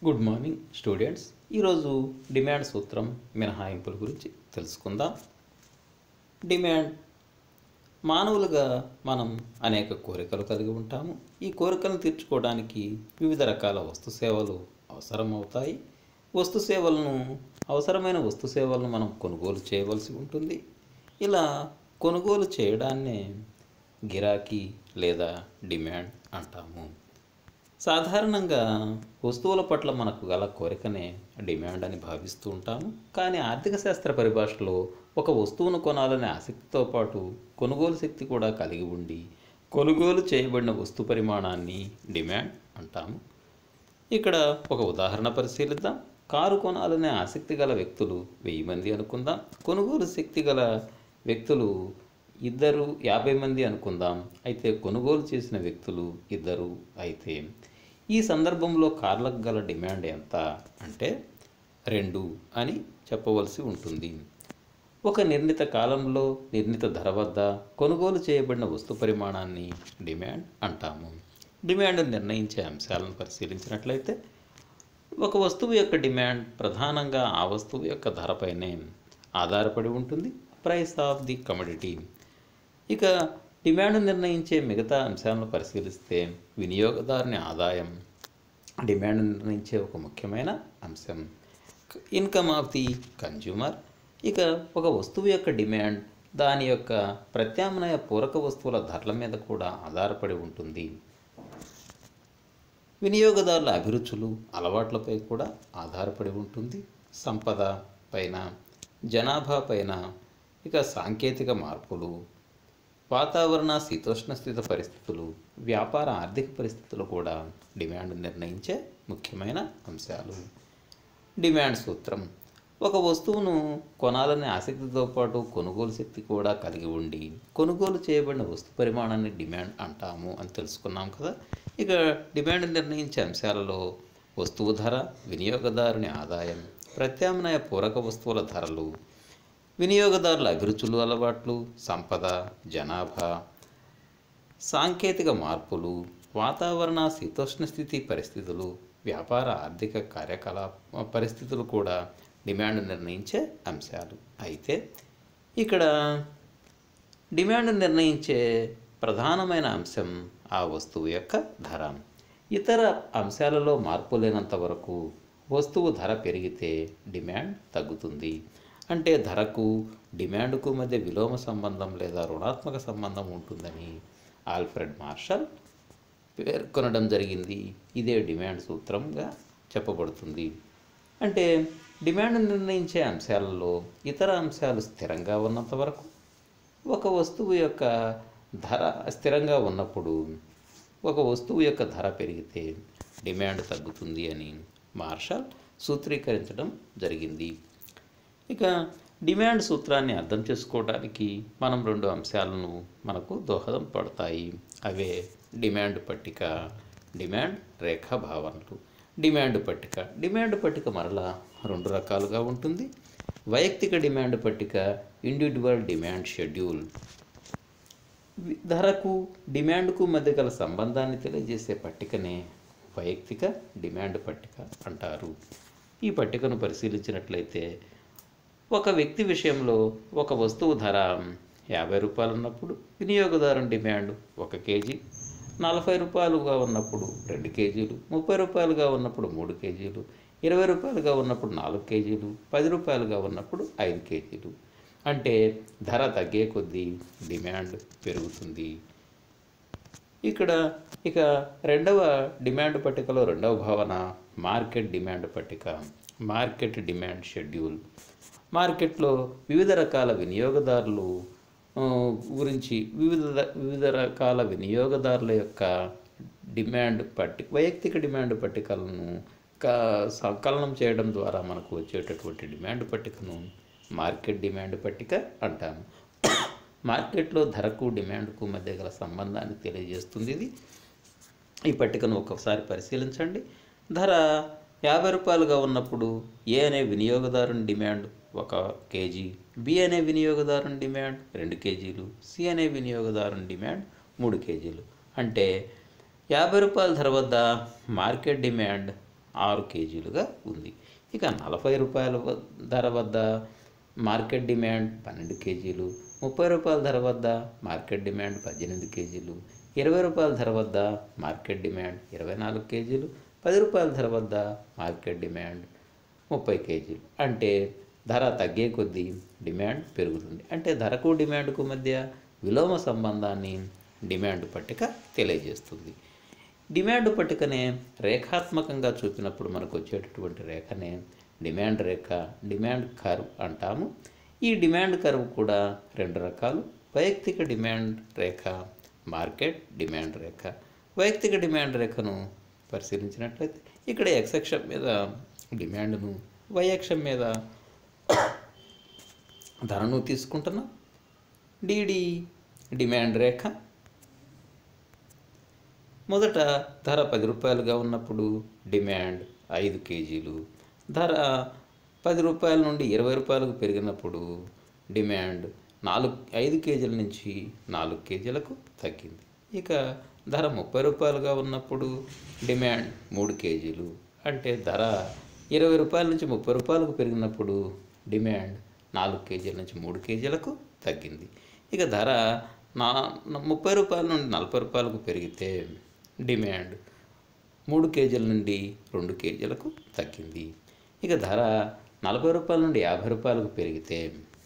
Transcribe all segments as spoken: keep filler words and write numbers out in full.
Good morning students. ఈరోజు demand సూత్రం మినహాయింపుల గురించి తెలుసుకుందాం. డిమాండ్ మానవులుగా మనం అనేక కోరికలు కలిగి ఉంటాము. ఈ కోరికలను తీర్చుకోవడానికి వివిధ రకాల వస్తు సేవలు అవసరమవుతాయి. వస్తు సేవలను అవసరమైన వస్తు సేవలను మనం కొనుగోలు చేయవలసి ఉంటుంది. ఇలా కొనుగోలు చేయడాన్నే గిరాకీ లేదా డిమాండ్ అంటాము. సాధారణంగా వస్తువుల పట్ల మనకు గల కోరికనే డిమాండ్ అని భావిస్తూ ఉంటాము. కానీ ఆర్థిక శాస్త్ర పరిభాషలో ఒక వస్తువును కొనాలనే ఆసక్తితో పాటు కొనుగోలు శక్తి కూడా కలిగి ఉండి కొనుగోలు చేయబడిన వస్తు పరిమాణాన్ని డిమాండ్ అంటాము. ఇక్కడ ఒక ఉదాహరణ పరిశీలిద్దాం. కారు కొనాలనే ఆసక్తి గల వ్యక్తులు వెయ్యి మంది అనుకుందాం. కొనుగోలు శక్తి గల వ్యక్తులు ఇద్దరు యాభై మంది అనుకుందాం. అయితే కొనుగోలు చేసిన వ్యక్తులు ఇద్దరు అయితే ఈ సందర్భంలో కార్లకు గల డిమాండ్ ఎంత అంటే రెండు అని చెప్పవలసి ఉంటుంది. ఒక నిర్ణీత కాలంలో నిర్ణీత ధర వద్ద కొనుగోలు చేయబడిన వస్తు పరిమాణాన్ని డిమాండ్ అంటాము. డిమాండ్ నిర్ణయించే అంశాలను పరిశీలించినట్లయితే ఒక వస్తువు యొక్క డిమాండ్ ప్రధానంగా ఆ వస్తువు యొక్క ధరపైనే ఆధారపడి ఉంటుంది. Price of the commodity. ఇక డిమాండ్ నిర్ణయించే మిగతా అంశాలను పరిశీలిస్తే వినియోగదారుని ఆదాయం డిమాండ్ నిర్ణయించే ఒక ముఖ్యమైన అంశం. Income of the consumer. ఇక ఒక వస్తువు యొక్క డిమాండ్ దాని యొక్క ప్రత్యామ్నాయ పూరక వస్తువుల ధరల మీద కూడా ఆధారపడి ఉంటుంది. వినియోగదారుల అభిరుచులు అలవాట్లపై కూడా ఆధారపడి ఉంటుంది. సంపద పైన, జనాభా పైన, ఇక సాంకేతిక మార్పులు, వాతావరణ శీతోష్ణ స్థితి పరిస్థితులు, వ్యాపార ఆర్థిక పరిస్థితులు కూడా డిమాండ్ నిర్ణయించే ముఖ్యమైన అంశాలు. డిమాండ్ సూత్రం ఒక వస్తువును కొనాలనే ఆసక్తితో పాటు కొనుగోలు శక్తి కూడా కలిగి ఉండి కొనుగోలు చేయబడిన వస్తు పరిమాణాన్ని డిమాండ్ అంటాము అని తెలుసుకున్నాం కదా. ఇక డిమాండ్ నిర్ణయించే అంశాలలో వస్తువు ధర, వినియోగదారుని ఆదాయం, ప్రత్యామ్నాయ పూరక వస్తువుల ధరలు, వినియోగదారుల అభిరుచులు అలవాట్లు, సంపద, జనాభా, సాంకేతిక మార్పులు, వాతావరణ శీతోష్ణ స్థితి పరిస్థితులు, వ్యాపార ఆర్థిక కార్యకలాప పరిస్థితులు కూడా డిమాండ్ నిర్ణయించే అంశాలు. అయితే ఇక్కడ డిమాండ్ నిర్ణయించే ప్రధానమైన అంశం ఆ వస్తువు యొక్క ధర. ఇతర అంశాలలో మార్పు లేనంత వరకు వస్తువు ధర పెరిగితే డిమాండ్ తగ్గుతుంది. అంటే ధరకు డిమాండ్కు మధ్య విలోమ సంబంధం లేదా రుణాత్మక సంబంధం ఉంటుందని ఆల్ఫ్రెడ్ మార్షల్ పేర్కొనడం జరిగింది. ఇదే డిమాండ్ సూత్రంగా చెప్పబడుతుంది. అంటే డిమాండ్ నిర్ణయించే అంశాలలో ఇతర అంశాలు స్థిరంగా ఉన్నంత వరకు ఒక వస్తువు యొక్క ధర స్థిరంగా ఉన్నప్పుడు ఒక వస్తువు యొక్క ధర పెరిగితే డిమాండ్ తగ్గుతుంది అని మార్షల్ సూత్రీకరించడం జరిగింది. ఇక డిమాండ్ సూత్రాన్ని అర్థం చేసుకోవడానికి మనం రెండు అంశాలను మనకు దోహదం పడతాయి. అవే డిమాండ్ పట్టిక, డిమాండ్ రేఖా భావనలు. డిమాండ్ పట్టిక డిమాండ్ పట్టిక మరలా రెండు రకాలుగా ఉంటుంది. వైయక్తిక డిమాండ్ పట్టిక, ఇండివిజువల్ డిమాండ్ షెడ్యూల్. ధరకు డిమాండ్కు మధ్య గల సంబంధాన్ని తెలియజేసే పట్టికనే వైయక్తిక డిమాండ్ పట్టిక అంటారు. ఈ పట్టికను పరిశీలించినట్లయితే ఒక వ్యక్తి విషయంలో ఒక వస్తువు ధర యాభై రూపాయలు ఉన్నప్పుడు వినియోగదారుని డిమాండ్ ఒక కేజీ, నలభై రూపాయలుగా ఉన్నప్పుడు రెండు కేజీలు, ముప్పై రూపాయలుగా ఉన్నప్పుడు మూడు కేజీలు, ఇరవై రూపాయలుగా ఉన్నప్పుడు నాలుగు కేజీలు, పది రూపాయలుగా ఉన్నప్పుడు ఐదు కేజీలు. అంటే ధర తగ్గే కొద్దీ డిమాండ్ పెరుగుతుంది. ఇక్కడ ఇక రెండవ డిమాండ్ పట్టికలో రెండవ భావన మార్కెట్ డిమాండ్ పట్టిక, మార్కెట్ డిమాండ్ షెడ్యూల్. మార్కెట్లో వివిధ రకాల వినియోగదారులు గురించి వివిధ వివిధ రకాల వినియోగదారుల యొక్క డిమాండ్ పట్టి వైయక్తిక డిమాండ్ పట్టికలను సంకలనం చేయడం ద్వారా మనకు వచ్చేటటువంటి డిమాండ్ పట్టికను మార్కెట్ డిమాండ్ పట్టిక అంటాము. మార్కెట్లో ధరకు డిమాండ్కు మధ్య గల సంబంధాన్ని తెలియజేస్తుంది ఇది. ఈ పట్టికను ఒకసారి పరిశీలించండి. ధర యాభై రూపాయలుగా ఉన్నప్పుడు ఏ అనే వినియోగదారుని డిమాండ్ ఒక కేజీ, బి అనే వినియోగదారుని డిమాండ్ రెండు కేజీలు, సి అనే వినియోగదారుని డిమాండ్ మూడు కేజీలు. అంటే యాభై రూపాయల ధర వద్ద మార్కెట్ డిమాండ్ ఆరు కేజీలుగా ఉంది. ఇక నలభై రూపాయల వ- ధర వద్ద మార్కెట్ డిమాండ్ పన్నెండు కేజీలు, ముప్పై రూపాయల ధర వద్ద మార్కెట్ డిమాండ్ పద్దెనిమిది కేజీలు, ఇరవై రూపాయల ధర వద్ద మార్కెట్ డిమాండ్ ఇరవై నాలుగు కేజీలు, పది రూపాయల ధర వద్ద మార్కెట్ డిమాండ్ ముప్పై కేజీలు. అంటే ధర తగ్గే కొద్దీ డిమాండ్ పెరుగుతుంది. అంటే ధరకు డిమాండ్కు మధ్య విలోమ సంబంధాన్ని డిమాండ్ పట్టిక తెలియజేస్తుంది. డిమాండ్ పట్టికనే రేఖాత్మకంగా చూపినప్పుడు మనకు వచ్చేటటువంటి రేఖనే డిమాండ్ రేఖ, డిమాండ్ కర్వ్ అంటాము. ఈ డిమాండ్ కర్వ్ కూడా రెండు రకాలు: వైయక్తిక డిమాండ్ రేఖ, మార్కెట్ డిమాండ్ రేఖ. వైయక్తిక డిమాండ్ రేఖను పరిశీలించినట్లయితే ఇక్కడ ఎక్స్ అక్షం మీద డిమాండ్ను, వై అక్షం మీద ధరను తీసుకుంటున్నాం. డిడి డిమాండ్ రేఖ మొదట ధర పది రూపాయలుగా ఉన్నప్పుడు డిమాండ్ ఐదు కేజీలు, ధర పది రూపాయల నుండి ఇరవై రూపాయలకు పెరిగినప్పుడు డిమాండ్ నాలుగు ఐదు కేజీల నుంచి నాలుగు కేజీలకు తగ్గింది. ఇక ధర ముప్పై రూపాయలుగా ఉన్నప్పుడు డిమాండ్ మూడు కేజీలు, అంటే ధర ఇరవై రూపాయల నుంచి ముప్పై రూపాయలకు పెరిగినప్పుడు డిమాండ్ నాలుగు కేజీల నుంచి మూడు కేజీలకు తగ్గింది. ఇక ధర నా ముప్పై రూపాయల నుండి నలభై రూపాయలకు పెరిగితే డిమాండ్ మూడు కేజీల నుండి రెండు కేజీలకు తగ్గింది. ఇక ధర నలభై రూపాయల నుండి యాభై రూపాయలకు పెరిగితే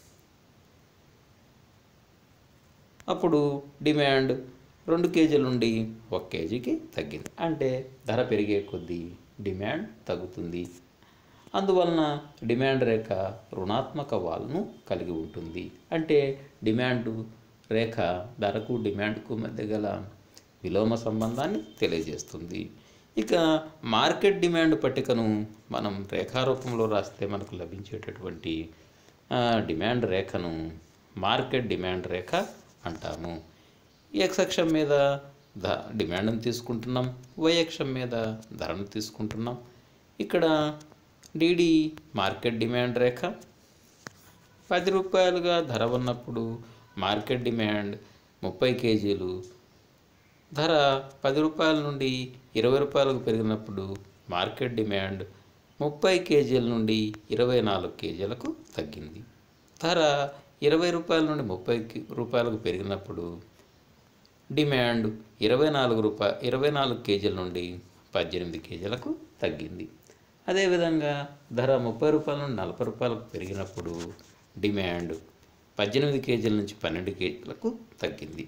అప్పుడు డిమాండ్ రెండు కేజీల నుండి ఒక కేజీకి తగ్గింది. అంటే ధర పెరిగే కొద్దీ డిమాండ్ తగ్గుతుంది. అందువలన డిమాండ్ రేఖ రుణాత్మక వాలును కలిగి ఉంటుంది. అంటే డిమాండ్ రేఖ ధరకు డిమాండ్కు మధ్య గల విలోమ సంబంధాన్ని తెలియజేస్తుంది. ఇక మార్కెట్ డిమాండ్ పట్టికను మనం రేఖారూపంలో రాస్తే మనకు లభించేటటువంటి ఆ, డిమాండ్ రేఖను మార్కెట్ డిమాండ్ రేఖ అంటాము. ఎక్స్ అక్షం మీద ధ డిమాండ్ను తీసుకుంటున్నాం, వై అక్షం మీద ధరను తీసుకుంటున్నాం. ఇక్కడ డిడి మార్కెట్ డిమాండ్ రేఖ పది రూపాయలుగా ధర ఉన్నప్పుడు మార్కెట్ డిమాండ్ ముప్పై కేజీలు, ధర పది రూపాయల నుండి ఇరవై రూపాయలకు పెరిగినప్పుడు మార్కెట్ డిమాండ్ ముప్పై కేజీల నుండి ఇరవై నాలుగు కేజీలకు తగ్గింది. ధర ఇరవై రూపాయల నుండి ముప్పై రూపాయలకు పెరిగినప్పుడు డిమాండ్ ఇరవై నాలుగు రూపాయ ఇరవై నాలుగు కేజీల నుండి పద్దెనిమిది కేజీలకు తగ్గింది. అదేవిధంగా ధర ముప్పై రూపాయల నుండి నలభై రూపాయలకు పెరిగినప్పుడు డిమాండ్ పద్దెనిమిది కేజీల నుంచి పన్నెండు కేజీలకు తగ్గింది.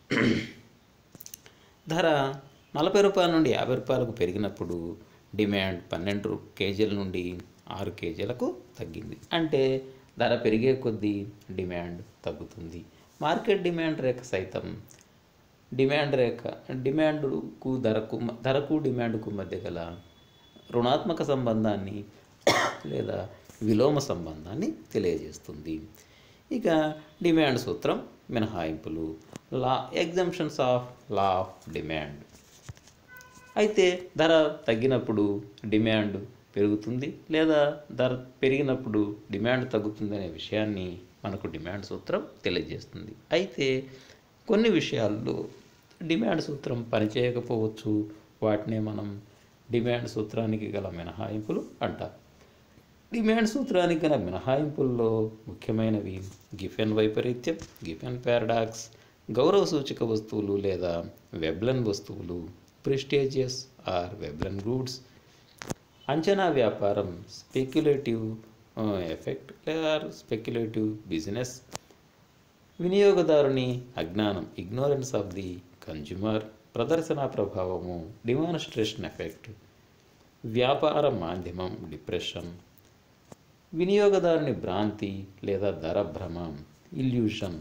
ధర నలభై రూపాయల నుండి యాభై రూపాయలకు పెరిగినప్పుడు డిమాండ్ పన్నెండు కేజీల నుండి ఆరు కేజీలకు తగ్గింది. అంటే ధర పెరిగే కొద్దీ డిమాండ్ తగ్గుతుంది. మార్కెట్ డిమాండ్ రేఖ సైతం డిమాండ్ రేఖ డిమాండ్కు ధరకు ధరకు డిమాండ్కు మధ్య గల రుణాత్మక సంబంధాన్ని లేదా విలోమ సంబంధాన్ని తెలియజేస్తుంది. ఇక డిమాండ్ సూత్రం మినహాయింపులు, law exemptions of law of demand. అయితే ధర తగ్గినప్పుడు డిమాండ్ పెరుగుతుంది లేదా ధర పెరిగినప్పుడు డిమాండ్ తగ్గుతుంది అనే విషయాన్ని మనకు డిమాండ్ సూత్రం తెలియజేస్తుంది. అయితే కొన్ని విషయాల్లో డిమాండ్ సూత్రం పనిచేయకపోవచ్చు. వాటినే మనం డిమాండ్ సూత్రానికి గల మినహాయింపులు అంటారు. డిమాండ్ సూత్రానికి గల మినహాయింపుల్లో ముఖ్యమైనవి గిఫెన్ వైపరీత్యం, గిఫెన్ పారాడాక్స్, గౌరవ సూచిక వస్తువులు లేదా వెబ్లెన్ వస్తువులు, ప్రెస్టీజియస్ ఆర్ వెబ్లెన్ గూడ్స్, అంచనా వ్యాపారం, స్పెక్యులేటివ్ ఎఫెక్ట్ లేదా స్పెక్యులేటివ్ బిజినెస్, వినియోగదారుని అజ్ఞానం, ఇగ్నోరెన్స్ ఆఫ్ ది కన్జ్యూమర్, ప్రదర్శన ప్రభావము, డిమాన్స్ట్రేషన్ ఎఫెక్ట్, వ్యాపార మాధ్యమం, డిప్రెషన్, వినియోగదారుని భ్రాంతి లేదా ధర భ్రమ, ఇల్యూషన్,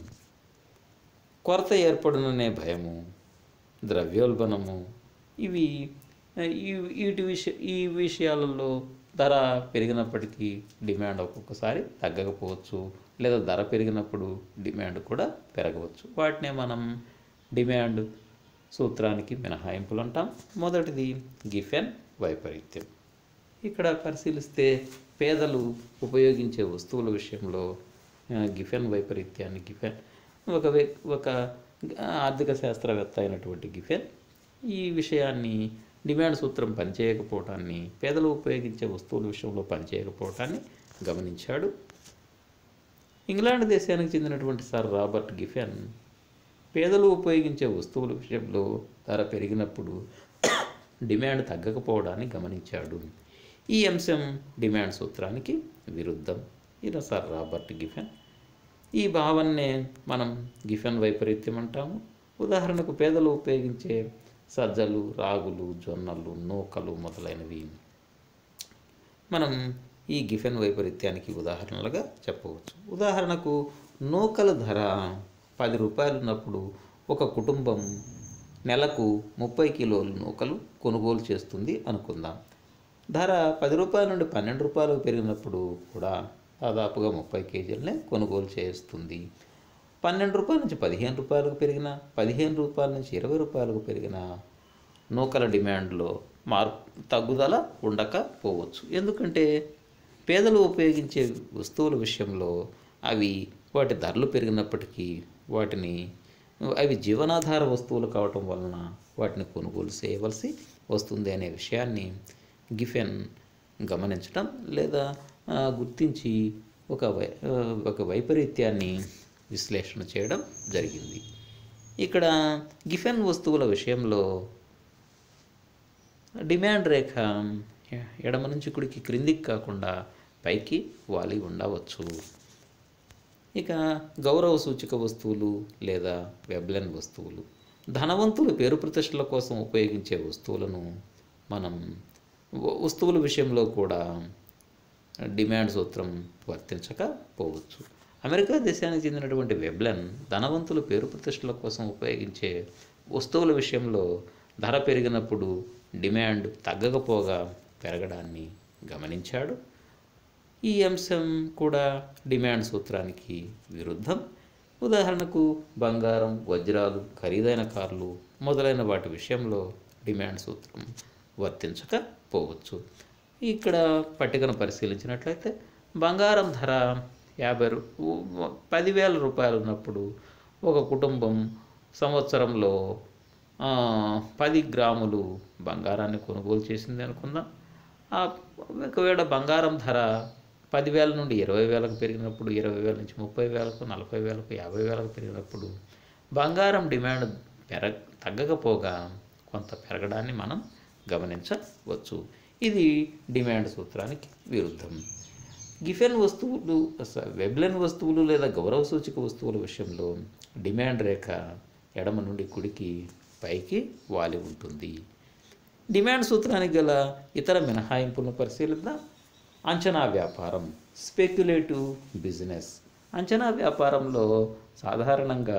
కొరత ఏర్పడుననే భయము, ద్రవ్యోల్బణము. ఇవి ఈ వీటి విషయ ఈ విషయాలలో ధర పెరిగినప్పటికీ డిమాండ్ ఒక్కొక్కసారి తగ్గకపోవచ్చు లేదా ధర పెరిగినప్పుడు డిమాండ్ కూడా పెరగవచ్చు. వాటినే మనం డిమాండ్ సూత్రానికి మినహాయింపులు అంటాం. మొదటిది గిఫెన్ వైపరీత్యం. ఇక్కడ పరిశీలిస్తే పేదలు ఉపయోగించే వస్తువుల విషయంలో గిఫెన్ వైపరీత్యాన్ని గిఫెన్ ఒక ఒక ఆర్థిక శాస్త్రవేత్త అయినటువంటి గిఫెన్ ఈ విషయాన్ని డిమాండ్ సూత్రం పనిచేయకపోవటాన్ని, పేదలు ఉపయోగించే వస్తువుల విషయంలో పనిచేయకపోవటాన్ని గమనించాడు. ఇంగ్లాండ్ దేశానికి చెందినటువంటి సర్ రాబర్ట్ గిఫెన్ పేదలు ఉపయోగించే వస్తువుల విషయంలో ధర పెరిగినప్పుడు డిమాండ్ తగ్గకపోవడాన్ని గమనించాడు. ఈ అంశం డిమాండ్ సూత్రానికి విరుద్ధం. ఇలా సర్ రాబర్ట్ గిఫెన్. ఈ భావన్నే మనం గిఫెన్ వైపరీత్యం అంటాము. ఉదాహరణకు పేదలు ఉపయోగించే సజ్జలు, రాగులు, జొన్నలు, నూకలు మొదలైనవి మనం ఈ గిఫెన్ వైపరీత్యానికి ఉదాహరణలుగా చెప్పవచ్చు. ఉదాహరణకు నూకల ధర పది రూపాయలు ఉన్నప్పుడు ఒక కుటుంబం నెలకు ముప్పై కిలోలు నూకలు కొనుగోలు చేస్తుంది అనుకుందాం. ధర పది రూపాయల నుండి పన్నెండు రూపాయలకు పెరిగినప్పుడు కూడా దాదాపుగా ముప్పై కేజీలనే కొనుగోలు చేస్తుంది. పన్నెండు రూపాయల నుంచి పదిహేను రూపాయలకు పెరిగిన, పదిహేను రూపాయల నుంచి ఇరవై రూపాయలకు పెరిగిన నూకల డిమాండ్లో మార్పు తగ్గుదల ఉండకపోవచ్చు. ఎందుకంటే పేదలు ఉపయోగించే వస్తువుల విషయంలో అవి వాటి ధరలు పెరిగినప్పటికీ వాటిని అవి జీవనాధార వస్తువులు కావటం వలన వాటిని కొనుగోలు చేయవలసి వస్తుంది అనే విషయాన్ని గిఫెన్ గమనించడం లేదా గుర్తించి ఒక వై ఒక వైపరీత్యాన్ని విశ్లేషణ చేయడం జరిగింది. ఇక్కడ గిఫెన్ వస్తువుల విషయంలో డిమాండ్ రేఖ ఎడమ నుంచి కుడికి క్రిందికి కాకుండా పైకి వాలి ఉండవచ్చు. ఇక గౌరవ సూచిక వస్తువులు లేదా వెబ్లెన్ వస్తువులు. ధనవంతులు పేరు ప్రతిష్టల కోసం ఉపయోగించే వస్తువులను మనం వస్తువుల విషయంలో కూడా డిమాండ్ సూత్రం వర్తించకపోవచ్చు. అమెరికా దేశానికి చెందినటువంటి వెబ్లెన్ ధనవంతులు పేరు ప్రతిష్టల కోసం ఉపయోగించే వస్తువుల విషయంలో ధర పెరిగినప్పుడు డిమాండ్ తగ్గకపోగా పెరగడాన్ని గమనించాడు. ఈ అంశం కూడా డిమాండ్ సూత్రానికి విరుద్ధం. ఉదాహరణకు బంగారం, వజ్రాలు, ఖరీదైన కార్లు మొదలైన వాటి విషయంలో డిమాండ్ సూత్రం వర్తించకపోవచ్చు. ఇక్కడ పట్టికను పరిశీలించినట్లయితే బంగారం ధర యాభై రూ పదివేల రూపాయలు ఉన్నప్పుడు ఒక కుటుంబం సంవత్సరంలో పది గ్రాములు బంగారాన్ని కొనుగోలు చేసింది అనుకుందాం. ఒకవేళ బంగారం ధర పదివేల నుండి ఇరవై వేలకు పెరిగినప్పుడు, ఇరవై వేల నుంచి ముప్పై వేలకు, నలభై వేలకు, యాభై వేలకు పెరిగినప్పుడు బంగారం డిమాండ్ పెరగ తగ్గకపోగా కొంత పెరగడాన్ని మనం గమనించవచ్చు. ఇది డిమాండ్ సూత్రానికి విరుద్ధం. గిఫెన్ వస్తువులు, వెబ్లెన్ వస్తువులు లేదా గౌరవ సూచిక వస్తువుల విషయంలో డిమాండ్ రేఖ ఎడమ నుండి కుడికి పైకి వాలి ఉంటుంది. డిమాండ్ సూత్రానికి గల ఇతర మినహాయింపులను పరిశీలిద్దాం. అంచనా వ్యాపారం, స్పెక్యులేటివ్ బిజినెస్. అంచనా వ్యాపారంలో సాధారణంగా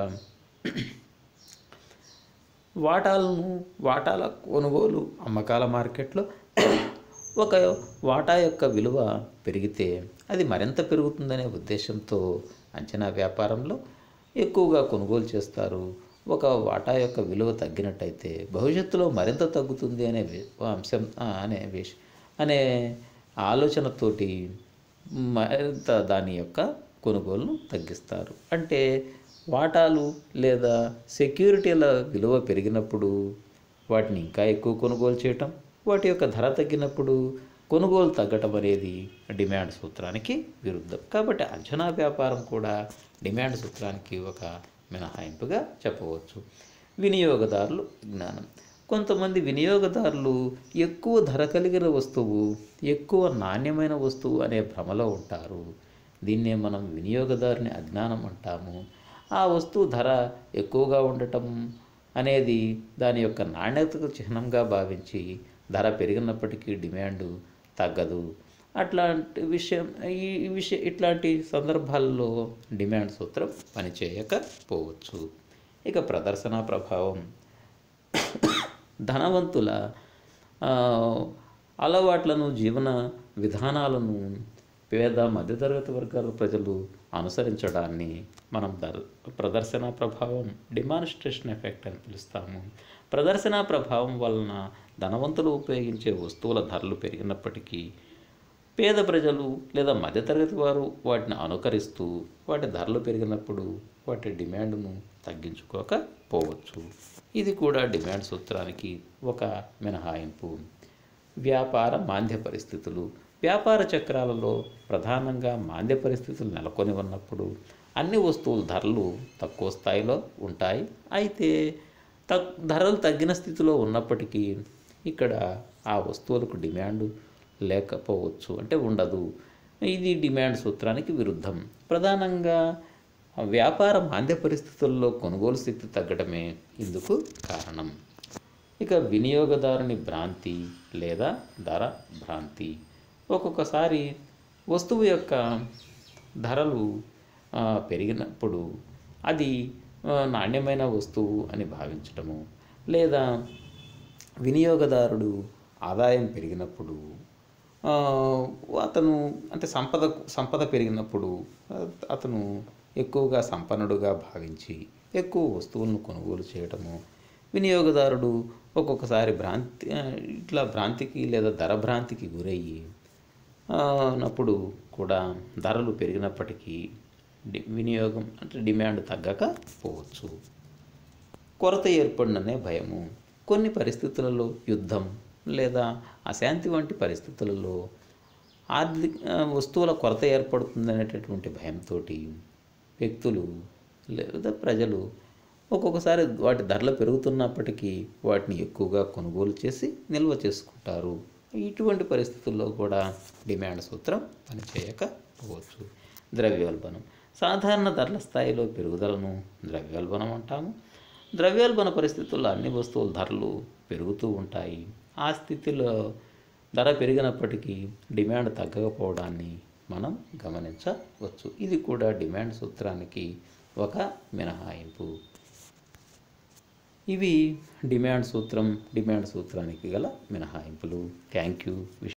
వాటాలను వాటాల కొనుగోలు అమ్మకాల మార్కెట్లో ఒక వాటా యొక్క విలువ పెరిగితే అది మరింత పెరుగుతుందనే ఉద్దేశంతో అంచనా వ్యాపారంలో ఎక్కువగా కొనుగోలు చేస్తారు. ఒక వాటా యొక్క విలువ తగ్గినట్టయితే భవిష్యత్తులో మరింత తగ్గుతుంది అనే అంశం అనే విష అనే ఆలోచనతోటి మరింత దాని యొక్క కొనుగోలును తగ్గిస్తారు. అంటే వాటాలు లేదా సెక్యూరిటీల విలువ పెరిగినప్పుడు వాటిని ఇంకా ఎక్కువ కొనుగోలు చేయటం, వాటి యొక్క ధర తగ్గినప్పుడు కొనుగోలు తగ్గటం అనేది డిమాండ్ సూత్రానికి విరుద్ధం. కాబట్టి అంచనా వ్యాపారం కూడా డిమాండ్ సూత్రానికి ఒక మినహాయింపుగా చెప్పవచ్చు. వినియోగదారులు జ్ఞానం. కొంతమంది వినియోగదారులు ఎక్కువ ధర కలిగిన వస్తువు, ఎక్కువ నాణ్యమైన వస్తువు అనే భ్రమలో ఉంటారు. దీన్నే మనం వినియోగదారుని అజ్ఞానం అంటాము. ఆ వస్తువు ధర ఎక్కువగా ఉండటం అనేది దాని యొక్క నాణ్యతకు చిహ్నంగా భావించి ధర పెరిగినప్పటికీ డిమాండ్ తగ్గదు. అట్లాంటి విషయం ఈ విషయం ఇట్లాంటి సందర్భాల్లో డిమాండ్ సూత్రం పనిచేయకపోవచ్చు. ఇక ప్రదర్శన ప్రభావం. ధనవంతుల అలవాట్లను, జీవన విధానాలను పేద మధ్యతరగతి వర్గాల ప్రజలు అనుసరించడాన్ని మనం ధర ప్రదర్శన ప్రభావం, డిమాన్స్ట్రేషన్ ఎఫెక్ట్ అని పిలుస్తాము. ప్రదర్శన ప్రభావం వలన ధనవంతులు ఉపయోగించే వస్తువుల ధరలు పెరిగినప్పటికీ పేద ప్రజలు లేదా మధ్యతరగతి వారు వాటిని అనుకరిస్తూ వాటి ధరలు పెరిగినప్పుడు వాటి డిమాండ్ను తగ్గించుకోకపోవచ్చు. ఇది కూడా డిమాండ్ సూత్రానికి ఒక మినహాయింపు. వ్యాపార మాంద్య పరిస్థితులు. వ్యాపార చక్రాలలో ప్రధానంగా మాంద్య పరిస్థితులు నెలకొని ఉన్నప్పుడు అన్ని వస్తువుల ధరలు తక్కువ స్థాయిలో ఉంటాయి. అయితే తక్ ధరలు తగ్గిన స్థితిలో ఉన్నప్పటికీ ఇక్కడ ఆ వస్తువులకు డిమాండ్ లేకపోవచ్చు, అంటే ఉండదు. ఇది డిమాండ్ సూత్రానికి విరుద్ధం. ప్రధానంగా వ్యాపార మాంద్య పరిస్థితుల్లో కొనుగోలు శక్తి తగ్గడమే ఇందుకు కారణం. ఇక వినియోగదారుని భ్రాంతి లేదా ధర భ్రాంతి. ఒక్కొక్కసారి వస్తువు యొక్క ధరలు ఆ, పెరిగినప్పుడు అది ఆ, నాణ్యమైన వస్తువు అని భావించటము, లేదా వినియోగదారుడు ఆదాయం పెరిగినప్పుడు ఆ, అతను అంటే సంపద సంపద పెరిగినప్పుడు ఆ, అతను ఎక్కువగా సంపన్నుడుగా భావించి ఎక్కువ వస్తువులను కొనుగోలు చేయటము. వినియోగదారుడు ఒక్కొక్కసారి భ్రాంతి ఆ, ఇట్లా భ్రాంతికి లేదా ధర భ్రాంతికి గురయ్యి ఆ, నప్పుడు కూడా ధరలు పెరిగినప్పటికీ డి వినియోగం అంటే డిమాండ్ తగ్గకపోవచ్చు. కొరత ఏర్పడిననే భయము. కొన్ని పరిస్థితులలో యుద్ధం లేదా అశాంతి వంటి పరిస్థితులలో ఆర్థిక ఆ, వస్తువుల కొరత ఏర్పడుతుందనేటటువంటి భయంతో వ్యక్తులు లేదా ప్రజలు ఒక్కొక్కసారి వాటి ధరలు పెరుగుతున్నప్పటికీ వాటిని ఎక్కువగా కొనుగోలు చేసి నిల్వ చేసుకుంటారు. ఇటువంటి పరిస్థితుల్లో కూడా డిమాండ్ సూత్రం పనిచేయకపోవచ్చు. ద్రవ్యోల్బణం. సాధారణ ధరల స్థాయిలో పెరుగుదలను ద్రవ్యోల్బణం అంటాము. ద్రవ్యోల్బణ పరిస్థితుల్లో అన్ని వస్తువుల ధరలు పెరుగుతూ ఉంటాయి. ఆ స్థితిలో ధర పెరిగినప్పటికీ డిమాండ్ తగ్గకపోవడాన్ని మనం గమనించవచ్చు. ఇది కూడా డిమాండ్ సూత్రానికి ఒక మినహాయింపు. ఇవి డిమాండ్ సూత్రం డిమాండ్ సూత్రానికి గల మినహాయింపులు. Thank you.